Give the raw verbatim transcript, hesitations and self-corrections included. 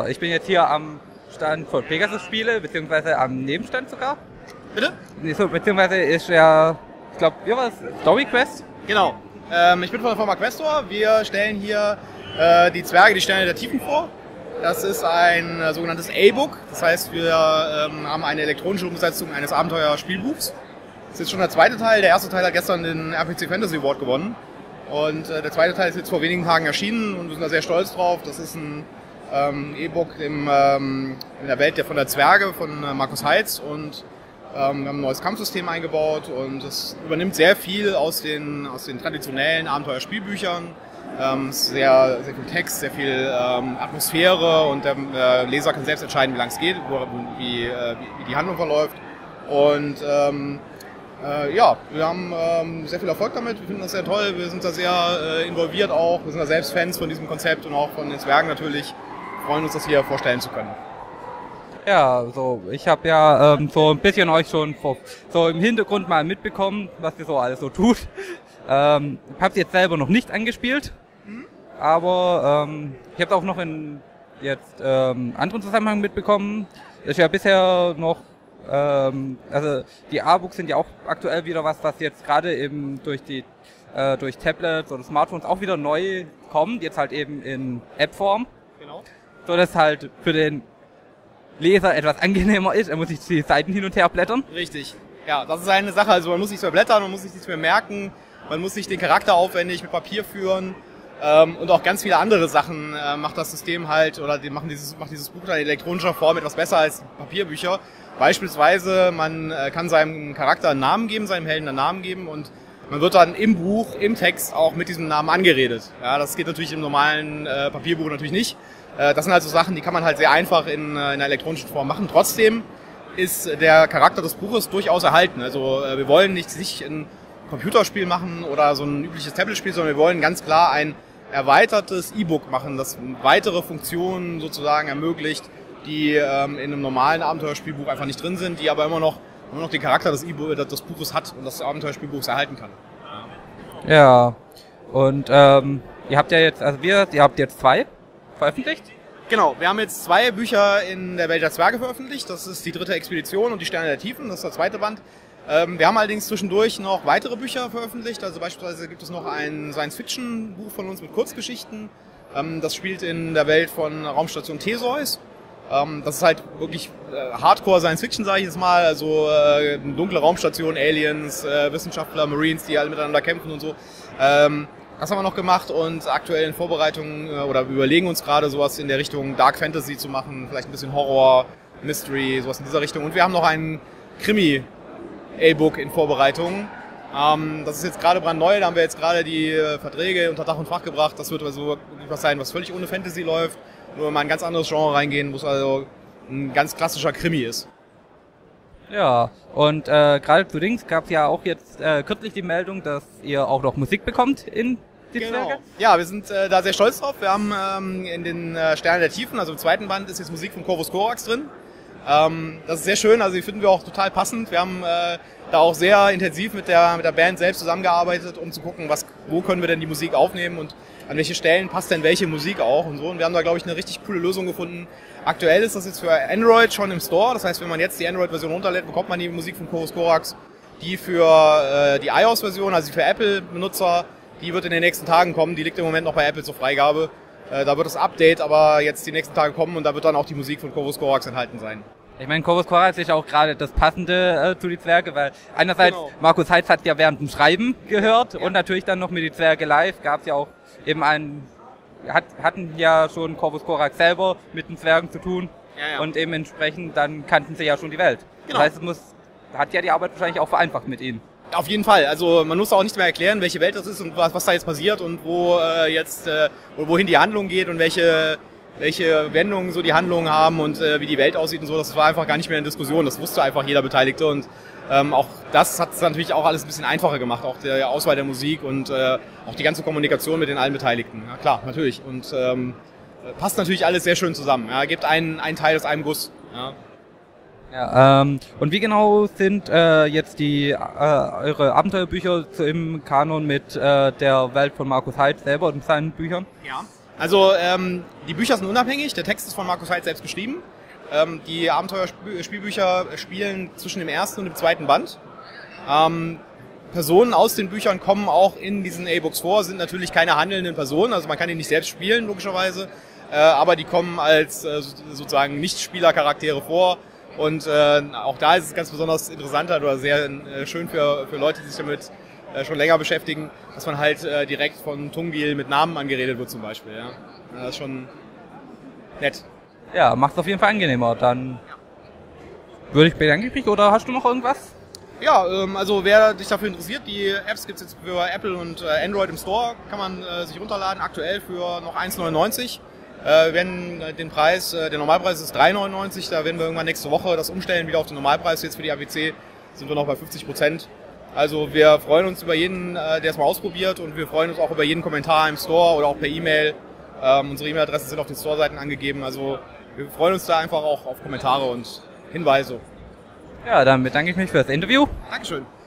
So, ich bin jetzt hier am Stand von Pegasus Spiele, beziehungsweise am Nebenstand sogar. Bitte? So, beziehungsweise ist ja, ich glaube, wie war das? Story Quest? Genau. Ähm, ich bin von der Firma Questor. Wir stellen hier äh, die Zwerge, die Sterne der Tiefen vor. Das ist ein äh, sogenanntes A-Book. Das heißt, wir ähm, haben eine elektronische Umsetzung eines Abenteuer-Spielbuchs. Das ist jetzt schon der zweite Teil. Der erste Teil hat gestern den R P C Fantasy Award gewonnen. Und äh, der zweite Teil ist jetzt vor wenigen Tagen erschienen und wir sind da sehr stolz drauf. Das ist ein ähm, E-Book im, ähm, in der Welt der, von der Zwerge von äh, Markus Heitz und ähm, wir haben ein neues Kampfsystem eingebaut und es übernimmt sehr viel aus den, aus den traditionellen Abenteuerspielbüchern. Ähm, sehr, sehr viel Text, sehr viel ähm, Atmosphäre und der äh, Leser kann selbst entscheiden, wie lang es geht, wo, wie, äh, wie die Handlung verläuft. Und ähm, Äh, ja, wir haben ähm, sehr viel Erfolg damit, wir finden das sehr toll, wir sind da sehr äh, involviert auch, wir sind da selbst Fans von diesem Konzept und auch von den Zwergen natürlich, freuen uns, das hier vorstellen zu können. Ja, so, ich habe ja ähm, so ein bisschen euch schon vor, so im Hintergrund mal mitbekommen, was ihr so alles so tut. Ähm, ich habe es jetzt selber noch nicht angespielt, mhm. aber ähm, ich habe es auch noch in jetzt ähm, anderen Zusammenhang mitbekommen. Ist ja bisher noch Ähm, also die A-Books sind ja auch aktuell wieder was, was jetzt gerade eben durch die äh, durch Tablets oder Smartphones auch wieder neu kommt, jetzt halt eben in App-Form. Genau. So dass halt für den Leser etwas angenehmer ist, er muss sich die Seiten hin und her blättern. Richtig. Ja, das ist eine Sache, also man muss nichts mehr blättern, man muss sich nichts mehr merken, man muss sich den Charakter aufwendig mit Papier führen. Ähm, und auch ganz viele andere Sachen äh, macht das System halt, oder die machen dieses, macht dieses Buch dann in elektronischer Form etwas besser als Papierbücher. Beispielsweise, man äh, kann seinem Charakter einen Namen geben, seinem Helden einen Namen geben und man wird dann im Buch, im Text auch mit diesem Namen angeredet. Ja, das geht natürlich im normalen äh, Papierbuch natürlich nicht. Äh, das sind also Sachen, die kann man halt sehr einfach in, äh, in einer elektronischen Form machen. Trotzdem ist der Charakter des Buches durchaus erhalten. Also äh, wir wollen nicht sich ein Computerspiel machen oder so ein übliches Tablet-Spiel, sondern wir wollen ganz klar ein erweitertes E-Book machen, das weitere Funktionen sozusagen ermöglicht, die ähm, in einem normalen Abenteuerspielbuch einfach nicht drin sind, die aber immer noch, immer noch den Charakter des, E-Book, des Buches hat und des Abenteuerspielbuchs erhalten kann. Ja, und ähm, ihr habt ja jetzt, also wir, ihr habt jetzt zwei veröffentlicht? Genau, wir haben jetzt zwei Bücher in der Welt der Zwerge veröffentlicht, das ist die dritte Expedition und die Sterne der Tiefen, das ist der zweite Band. Ähm, wir haben allerdings zwischendurch noch weitere Bücher veröffentlicht, also beispielsweise gibt es noch ein Science-Fiction-Buch von uns mit Kurzgeschichten, ähm, das spielt in der Welt von Raumstation Theseus. Das ist halt wirklich äh, Hardcore Science-Fiction, sage ich jetzt mal, also äh, eine dunkle Raumstation, Aliens, äh, Wissenschaftler, Marines, die alle miteinander kämpfen und so. Ähm, das haben wir noch gemacht und aktuell in Vorbereitung äh, oder wir überlegen uns gerade sowas in der Richtung Dark Fantasy zu machen, vielleicht ein bisschen Horror, Mystery, sowas in dieser Richtung. Und wir haben noch ein Krimi-A-Book in Vorbereitung. Ähm, das ist jetzt gerade brandneu, da haben wir jetzt gerade die äh, Verträge unter Dach und Fach gebracht. Das wird also was sein, was völlig ohne Fantasy läuft. Nur mal ein ganz anderes Genre reingehen, wo es also ein ganz klassischer Krimi ist. Ja, und äh, gerade zu Dings gab es ja auch jetzt äh, kürzlich die Meldung, dass ihr auch noch Musik bekommt in die Genau. Zwerge. Ja, wir sind äh, da sehr stolz drauf. Wir haben ähm, in den äh, Sternen der Tiefen, also im zweiten Band, ist jetzt Musik von Corvus Corax drin. Ähm, das ist sehr schön, also die finden wir auch total passend. Wir haben äh, da auch sehr intensiv mit der, mit der Band selbst zusammengearbeitet, um zu gucken, was, wo können wir denn die Musik aufnehmen und an welche Stellen passt denn welche Musik auch und so. Und wir haben da, glaube ich, eine richtig coole Lösung gefunden. Aktuell ist das jetzt für Android schon im Store. Das heißt, wenn man jetzt die Android-Version runterlädt, bekommt man die Musik von Corvus Corax. Die für äh, die iOS-Version, also für Apple-Benutzer, die wird in den nächsten Tagen kommen. Die liegt im Moment noch bei Apple zur Freigabe. Äh, da wird das Update aber jetzt die nächsten Tage kommen und da wird dann auch die Musik von Corvus Corax enthalten sein. Ich meine, Corvus Corax ist auch gerade das Passende äh, zu die Zwerge, weil einerseits Genau. Markus Heitz hat ja während dem Schreiben gehört Ja. und natürlich dann noch mit die Zwerge live gab es ja auch eben einen, hat, hatten ja schon Corvus Corax selber mit den Zwergen zu tun Ja, ja. und eben entsprechend dann kannten sie ja schon die Welt. Genau. Das heißt, es muss, hat ja die Arbeit wahrscheinlich auch vereinfacht mit ihnen. Auf jeden Fall. Also man muss auch nicht mehr erklären, welche Welt das ist und was, was da jetzt passiert und wo äh, jetzt äh, wohin die Handlung geht und welche welche Wendungen so die Handlungen haben und äh, wie die Welt aussieht und so. Das war einfach gar nicht mehr in Diskussion. Das wusste einfach jeder Beteiligte und ähm, auch das hat es natürlich auch alles ein bisschen einfacher gemacht, auch der Auswahl der Musik und äh, auch die ganze Kommunikation mit den allen Beteiligten. Ja klar, natürlich. Und ähm, passt natürlich alles sehr schön zusammen. Ja, gibt einen, einen Teil aus einem Guss. Ja. Ja, ähm, und wie genau sind äh, jetzt die äh, eure Abenteuerbücher zu, im Kanon mit äh, der Welt von Markus Heitz selber und seinen Büchern? Ja. Also ähm, die Bücher sind unabhängig, der Text ist von Markus Heitz selbst geschrieben. Ähm, die Abenteuerspielbücher spielen zwischen dem ersten und dem zweiten Band. Ähm, Personen aus den Büchern kommen auch in diesen A-Books vor, sind natürlich keine handelnden Personen, also man kann die nicht selbst spielen, logischerweise, äh, aber die kommen als äh, sozusagen Nicht-Spieler-Charaktere vor und äh, auch da ist es ganz besonders interessant oder sehr äh, schön für, für Leute, die sich damit äh, schon länger beschäftigen, dass man halt äh, direkt von Tungil mit Namen angeredet wird zum Beispiel. Ja. Das ist schon nett. Ja, macht es auf jeden Fall angenehmer. Dann würde ich bedanken mich, oder hast du noch irgendwas? Ja, ähm, also wer sich dafür interessiert, die Apps gibt es jetzt für Apple und äh, Android im Store, kann man äh, sich runterladen, aktuell für noch eins neunundneunzig. Äh, wenn äh, den Preis, äh, der Normalpreis ist drei neunundneunzig, da werden wir irgendwann nächste Woche das umstellen, wieder auf den Normalpreis. Jetzt für die A W C sind wir noch bei fünfzig Prozent. Also wir freuen uns über jeden, äh, der es mal ausprobiert, und wir freuen uns auch über jeden Kommentar im Store oder auch per E-Mail. Ähm, unsere E-Mail-Adressen sind auf den Store-Seiten angegeben, also wir freuen uns da einfach auch auf Kommentare und Hinweise. Ja, dann bedanke ich mich für das Interview. Dankeschön.